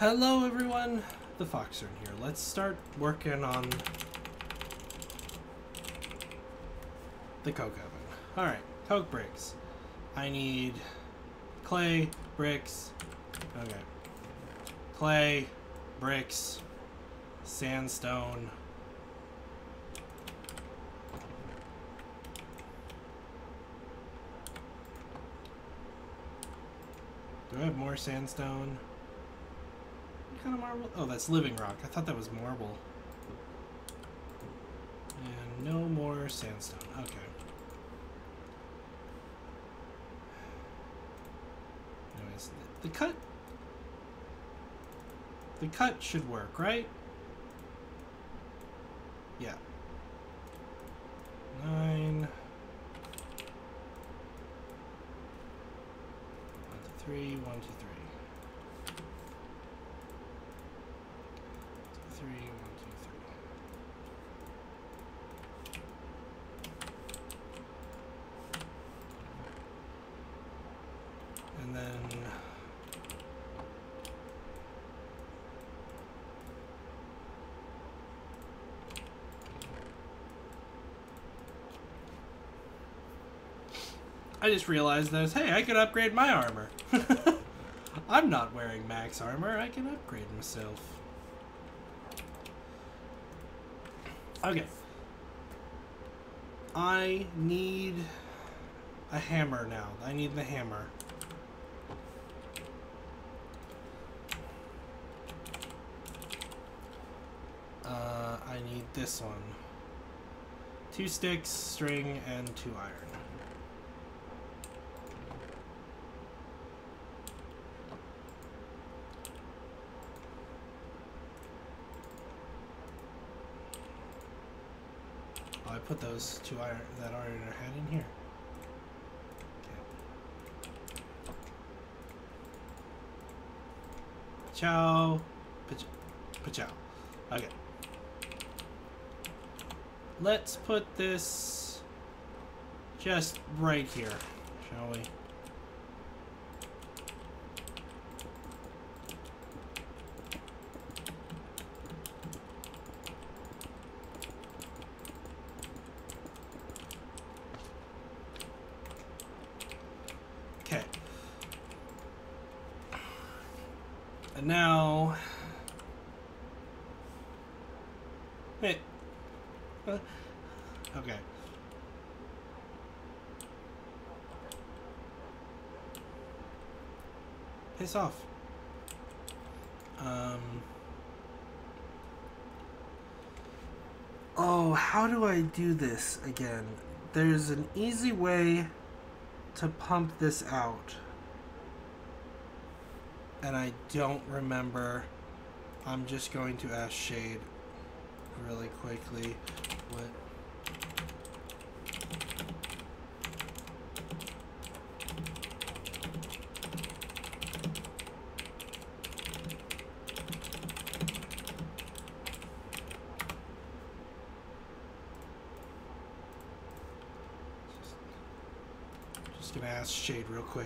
Hello everyone, the Foxern here. Let's start working on the coke oven. Alright, coke bricks. I need clay, bricks, okay. Clay, bricks, sandstone. Do I have more sandstone? What kind of marble? Oh, that's living rock. I thought that was marble. And no more sandstone. Okay. Anyways, the cut should work, right? Yeah. 9. 1 2 3. 1 2 3. 3, 1 2 3. And then I just realized that, hey, I could upgrade my armor. I'm not wearing max armor. I can upgrade myself. Okay. I need a hammer now. I need the hammer. I need this one. 2 sticks, string, and 2 iron. I put those 2 iron that iron I had in here. Okay. Pachow. Pachow. Okay. Let's put this just right here, shall we? Okay. And now... Wait. Okay. Piss off. Oh, how do I do this again? There's an easy way to pump this out. And I don't remember. I'm just going to ask Shade really quickly what... Just gonna ask Shade real quick.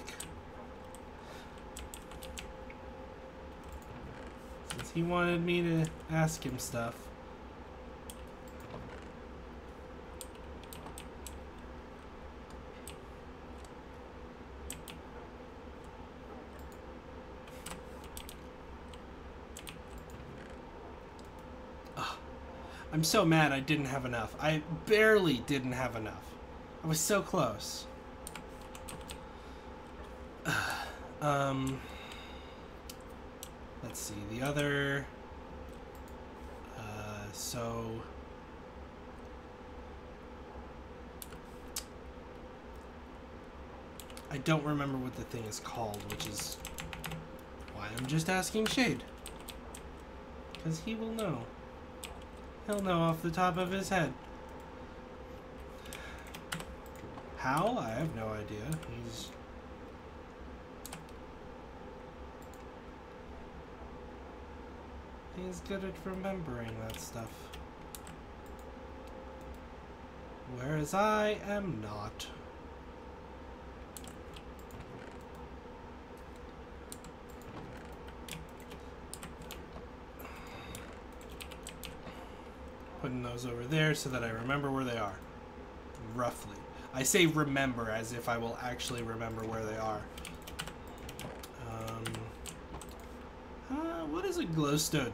Since he wanted me to ask him stuff. I'm so mad I didn't have enough. I barely didn't have enough. I was so close. Let's see, the other... so... I don't remember what the thing is called, which is why I'm just asking Shade. Because he will know. He'll know off the top of his head. How? I have no idea. He's good at remembering that stuff. Whereas I am not. putting those over there so that I remember where they are. Roughly. I say remember as if I will actually remember where they are. What is a glowstone?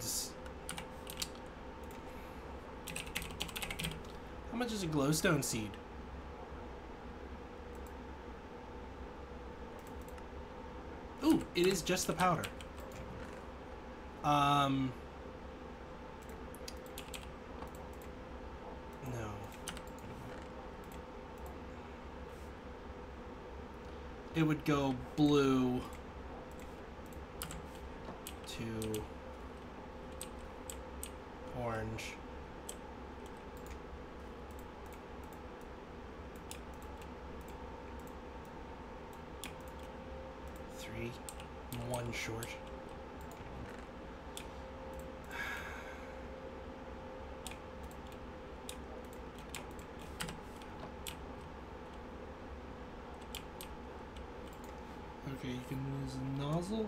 How much is a glowstone seed? Ooh, it is just the powder. No. It would go blue to orange. One short. Okay, you can use a nozzle.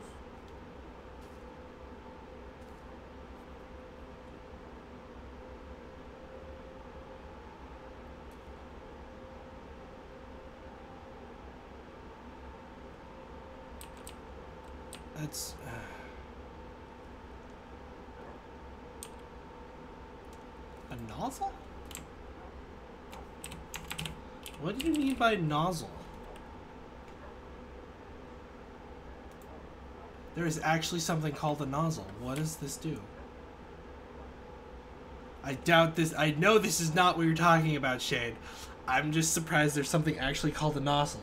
That's a nozzle? What do you mean by nozzle? There is actually something called a nozzle. What does this do? I doubt this. I know this is not what you're talking about, Shade. I'm just surprised there's something actually called a nozzle.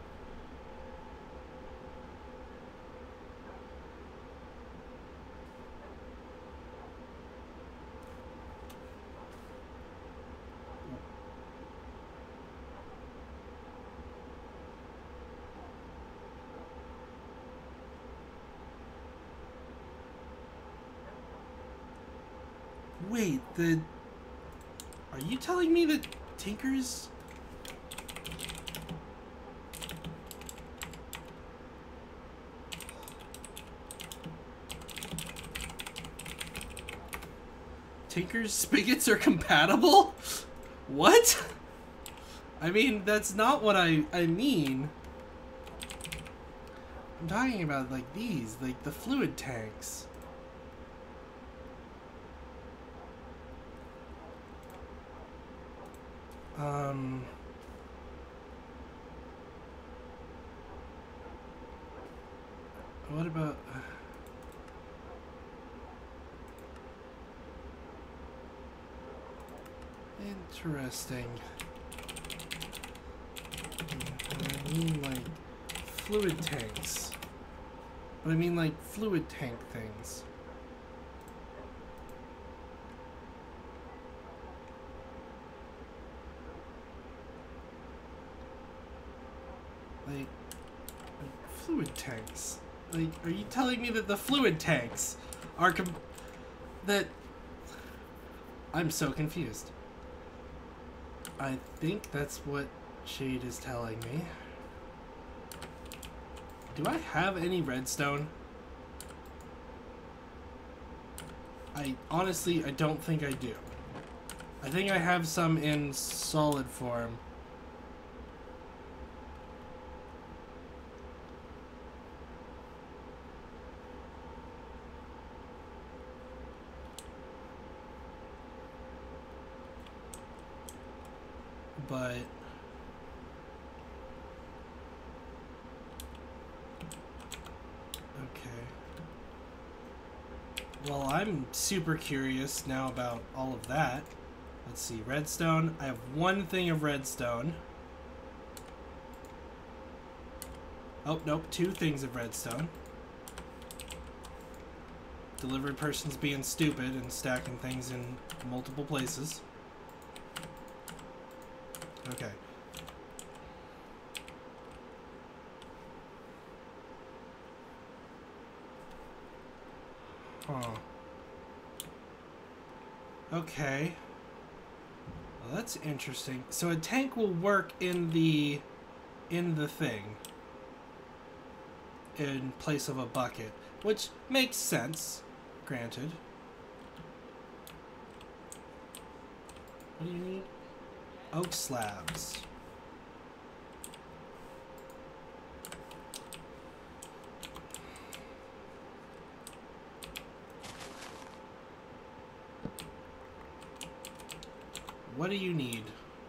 Wait, are you telling me that Tinker's... Tinker's spigots are compatible? What? I mean, that's not what I mean. I'm talking about, like, these, like, the fluid tanks. What about... Interesting. I mean, like, fluid tanks. But I mean, like, fluid tank things. Like fluid tanks. Like, are you telling me that the fluid tanks are that... I'm so confused. I think that's what Shade is telling me. Do I have any redstone? Honestly, I don't think I do. I think I have some in solid form. But okay. Well, I'm super curious now about all of that. Let's see, redstone. I have one thing of redstone. Oh, nope, two things of redstone. Delivery person's being stupid and stacking things in multiple places. Okay. Huh. Okay. Well, that's interesting. So a tank will work in the thing in place of a bucket, which makes sense, granted. What do you need? Oak slabs. What do you need?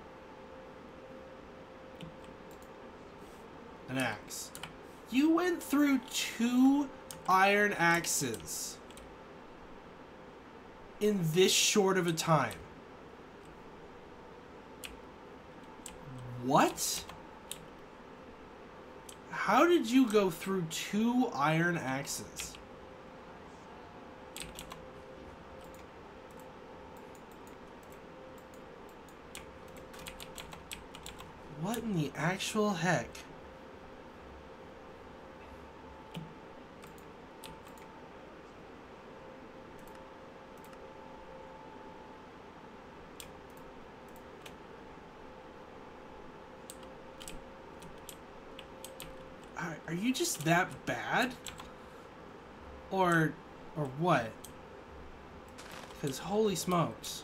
An axe. You went through 2 iron axes in this short of a time. What? How did you go through 2 iron axes? What in the actual heck? Are you just that bad? Or what? Because holy smokes.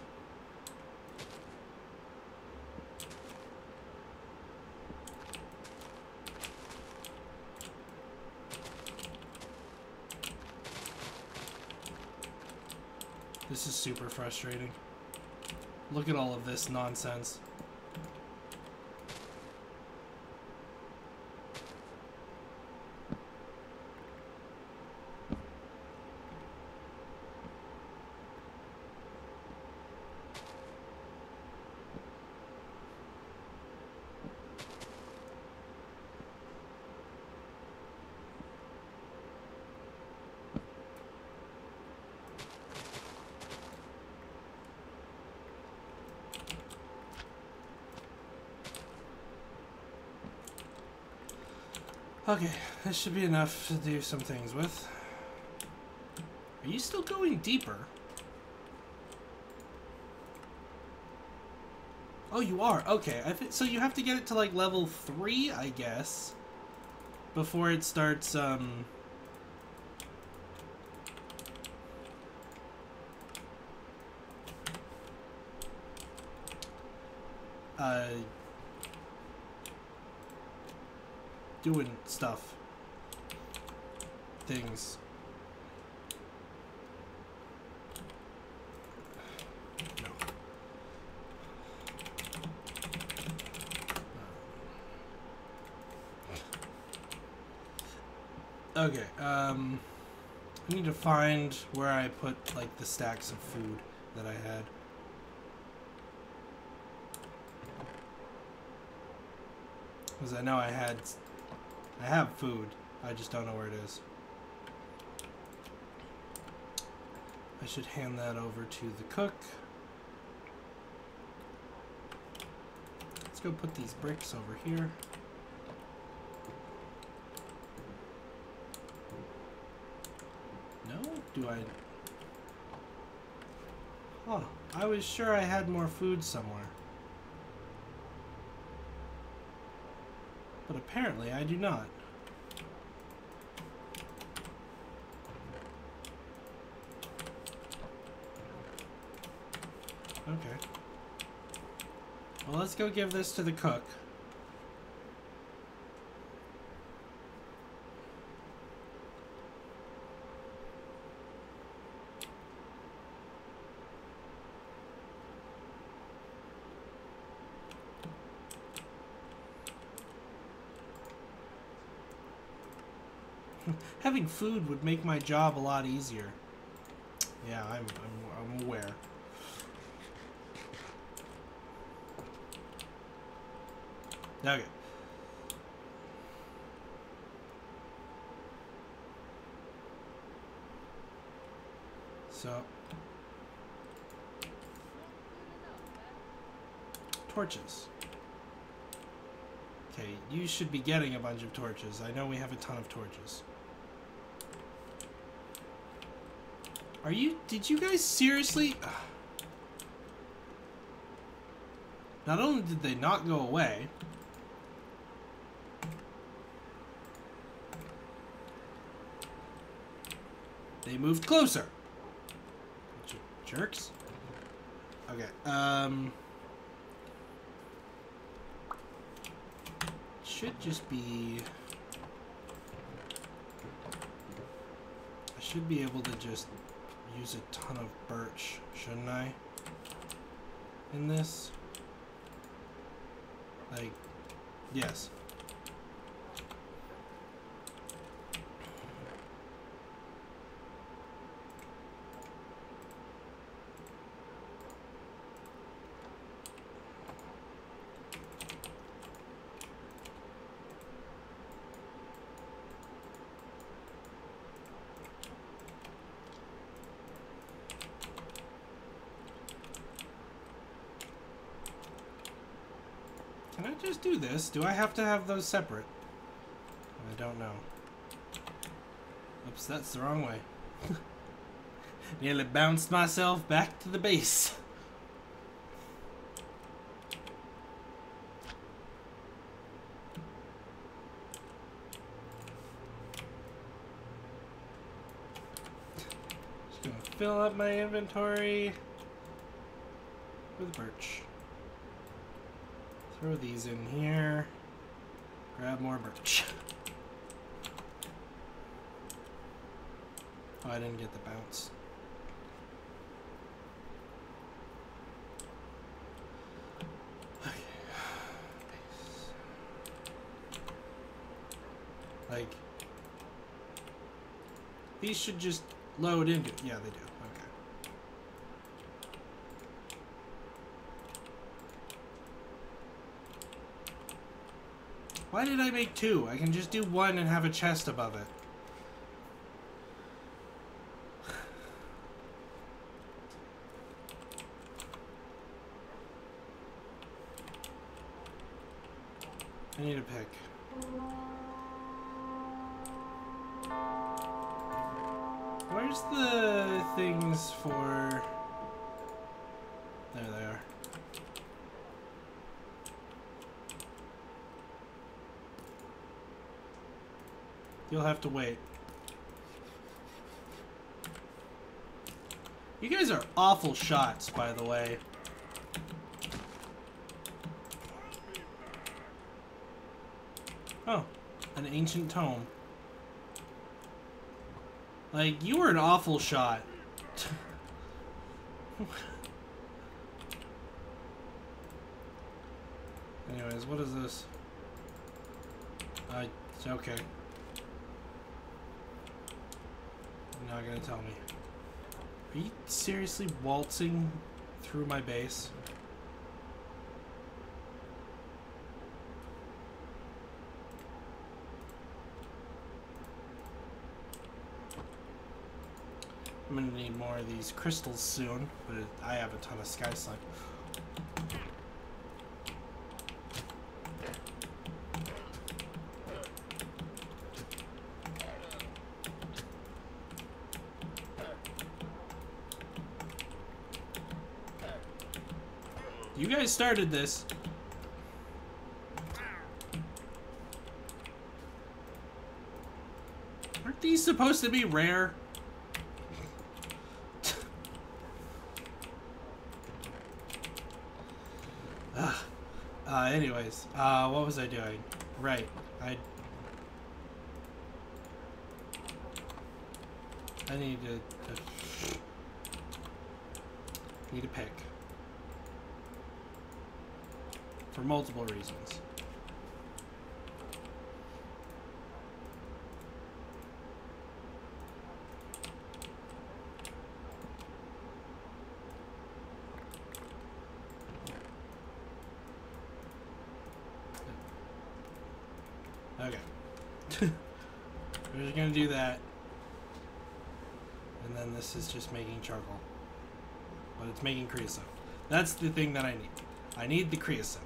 This is super frustrating. Look at all of this nonsense. Okay, this should be enough to do some things with. Are you still going deeper? Oh, you are? Okay, so you have to get it to like level 3, I guess, before it starts, doing stuff. Things. No. Okay, I need to find where I put, like, the stacks of food that I had. Because I know I have food. I just don't know where it is. I should hand that over to the cook. Let's go put these bricks over here. No? Do I? Oh, I was sure I had more food somewhere. But apparently I do not. Okay. Well, let's go give this to the cook. Having food would make my job a lot easier. Yeah, I'm aware. Okay. So, torches. Okay, you should be getting a bunch of torches. I know we have a ton of torches. Did you guys seriously? Ugh. Not only did they not go away, they moved closer. Bunch of jerks. Okay, should just be... I should be able to just use a ton of birch, shouldn't I? In this? Like, yes. Can I just do this? Do I have to have those separate? I don't know. Oops, that's the wrong way. Nearly bounced myself back to the base. Just gonna fill up my inventory with birch. Throw these in here. Grab more birch. Oh, I didn't get the bounce. Okay. Like, these should just load into it. Yeah, they do. Okay. Why did I make two? I can just do one and have a chest above it. I need a pick. Where's the things for... There they are. You'll have to wait. You guys are awful shots, by the way. Oh, an ancient tome. Like, you were an awful shot. Anyways, what is this? Okay. You're not gonna tell me. Are you seriously waltzing through my base? I'm gonna need more of these crystals soon, but I have a ton of sky slime. You guys started this. Aren't these supposed to be rare? Anyways, what was I doing? Right, I need to pick for multiple reasons. Okay. We're just gonna do that. And then this is just making charcoal. But it's making creosote. That's the thing that I need. I need the creosote.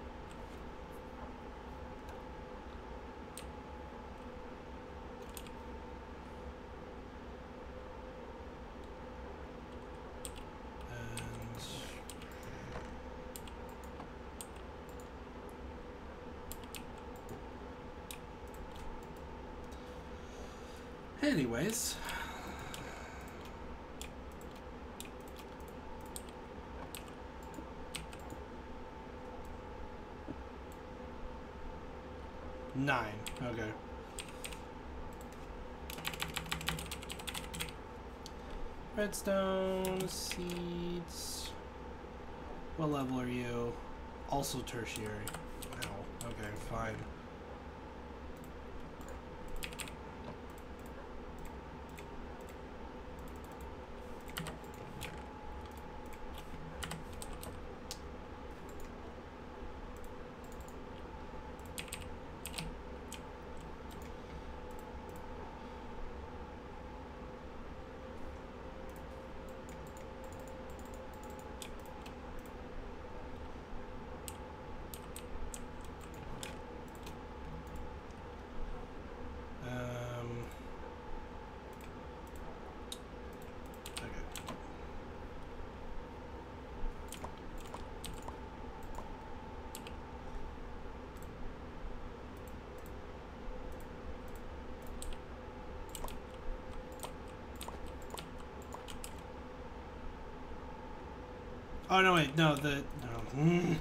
Anyways, 9. Okay. Redstone, seeds. What level are you? Also tertiary. Ow. Okay, fine. Oh, no, wait, no, no.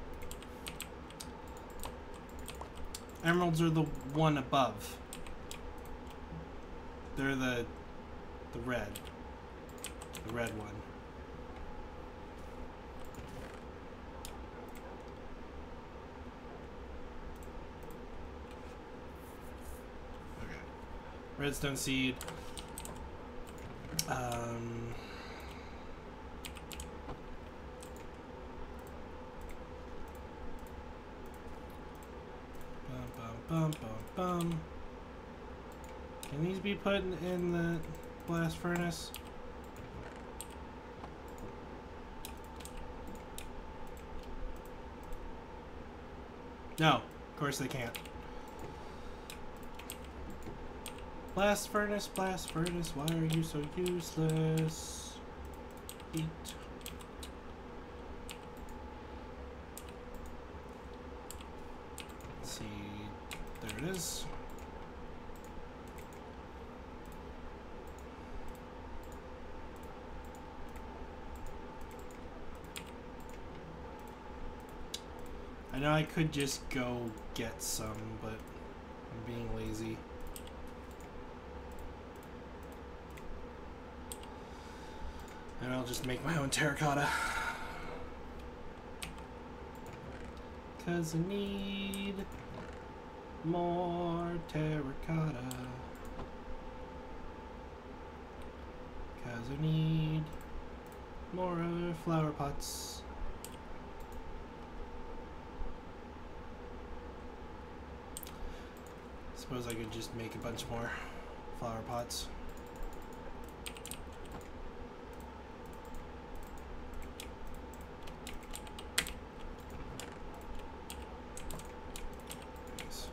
Emeralds are the one above. They're the red. The red one. Okay. Redstone seed. Bum, bum, bum. Can these be put in the blast furnace? No, of course they can't. Blast furnace, why are you so useless? Eat. Let's see. There it is. I know I could just go get some, but I'm being lazy. And I'll just make my own terracotta. 'Cause I need more terracotta. 'Cause I need more flower pots. Suppose I could just make a bunch more flower pots. Nice.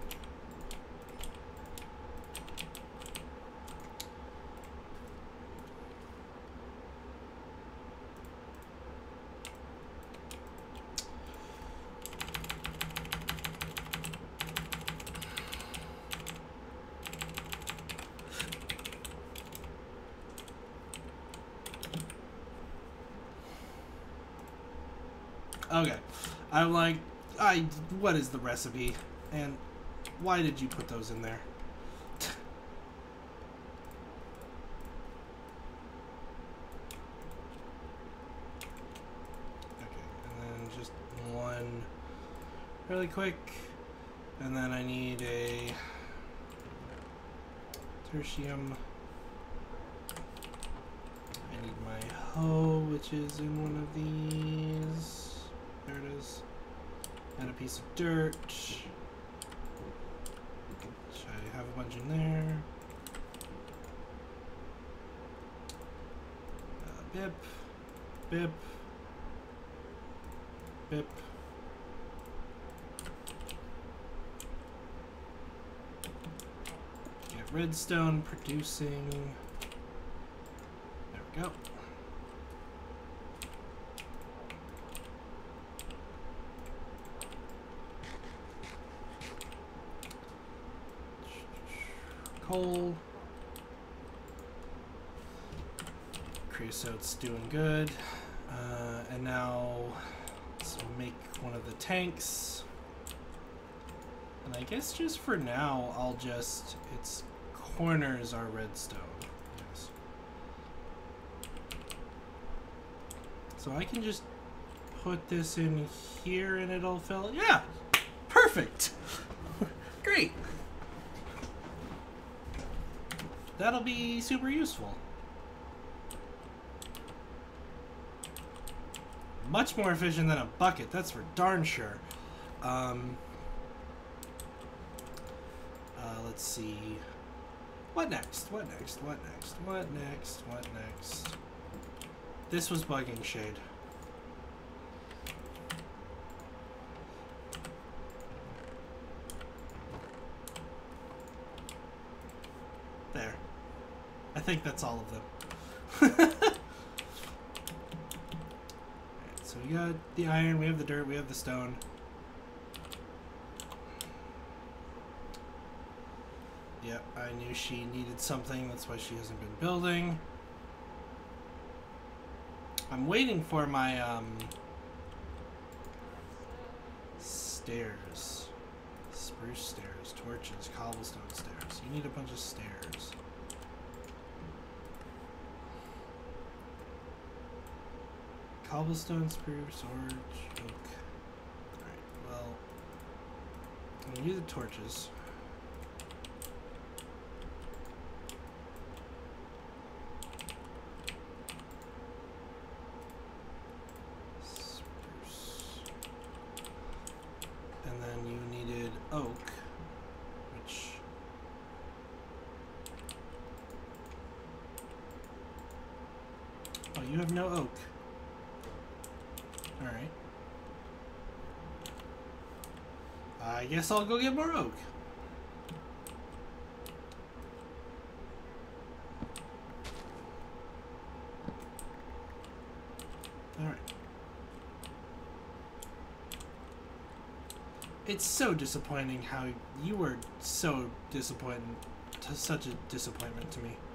Okay, I'm like, what is the recipe? And why did you put those in there? Okay, and then just one really quick. And then I need a tertium. I need my hoe, which is in one of these. There it is. And a piece of dirt. Should I have a bunch in there? Bip. Bip. Bip. Get redstone producing. There we go. Coal. Creosote's doing good. And now let's make one of the tanks. And I guess just for now, I'll just... its corners are redstone. Yes. So I can just put this in here and it'll fill... Yeah! Perfect! Great! That'll be super useful. Much more efficient than a bucket, that's for darn sure. Let's see. What next? What next? What next? What next? What next? This was bugging Shade. There. I think that's all of them. Alright, so we got the iron, we have the dirt, we have the stone. Yep, I knew she needed something, that's why she hasn't been building. I'm waiting for my, stairs. Spruce stairs, torches, cobblestone stairs. You need a bunch of stairs. Cobblestone, spruce, orange, oak. Alright, well, I'm gonna use the torches. And then you needed oak, which... Oh, you have no oak. Alright. I guess I'll go get more oak. Alright. It's so disappointing how you were so disappointing, such a disappointment to me.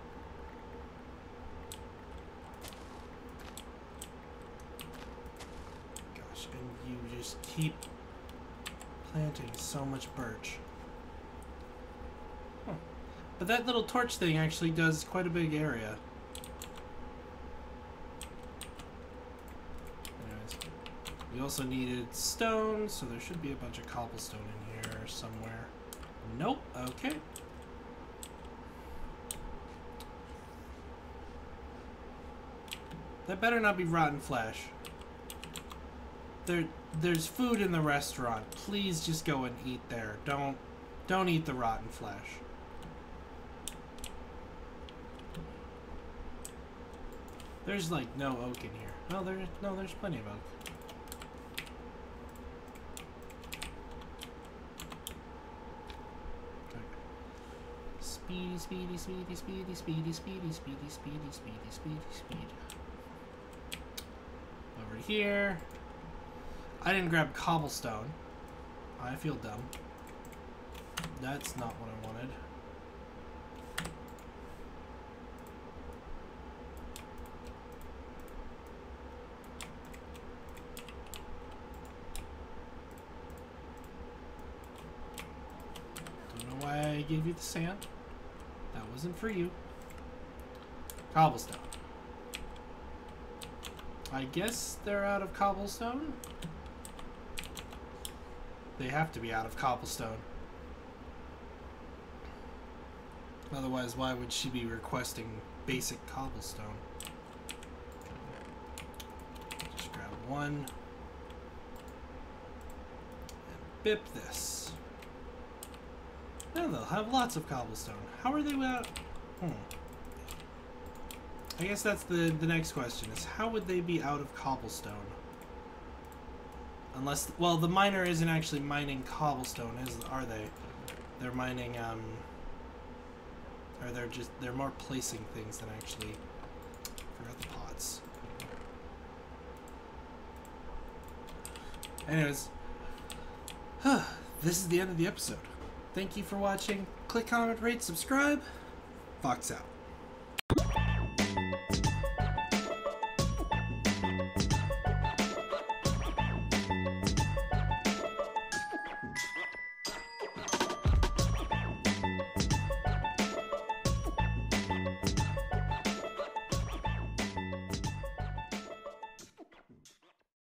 Gosh, and you just keep planting so much birch. Huh. But that little torch thing actually does quite a big area. We also needed stone, so there should be a bunch of cobblestone in here somewhere. Nope, okay. That better not be rotten flesh. There's food in the restaurant. Please just go and eat there. Don't eat the rotten flesh. There's like no oak in here. Oh, there's plenty of oak. Speedy, speedy, speedy, speedy, speedy, speedy, speedy, speedy, speedy, speedy, speed. Over here. I didn't grab cobblestone. I feel dumb. That's not what I wanted. Don't know why I gave you the sand. That wasn't for you. Cobblestone. I guess they're out of cobblestone? They have to be out of cobblestone. Otherwise, why would she be requesting basic cobblestone? Just grab one. And bip this. No, they'll have lots of cobblestone. How are they without... I guess that's the next question, is how would they be out of cobblestone? Unless... Well, the miner isn't actually mining cobblestone, are they? They're mining, or they're more placing things than actually... I forgot the pots. Anyways. This is the end of the episode. Thank you for watching. Click, comment, rate, subscribe. Fox out.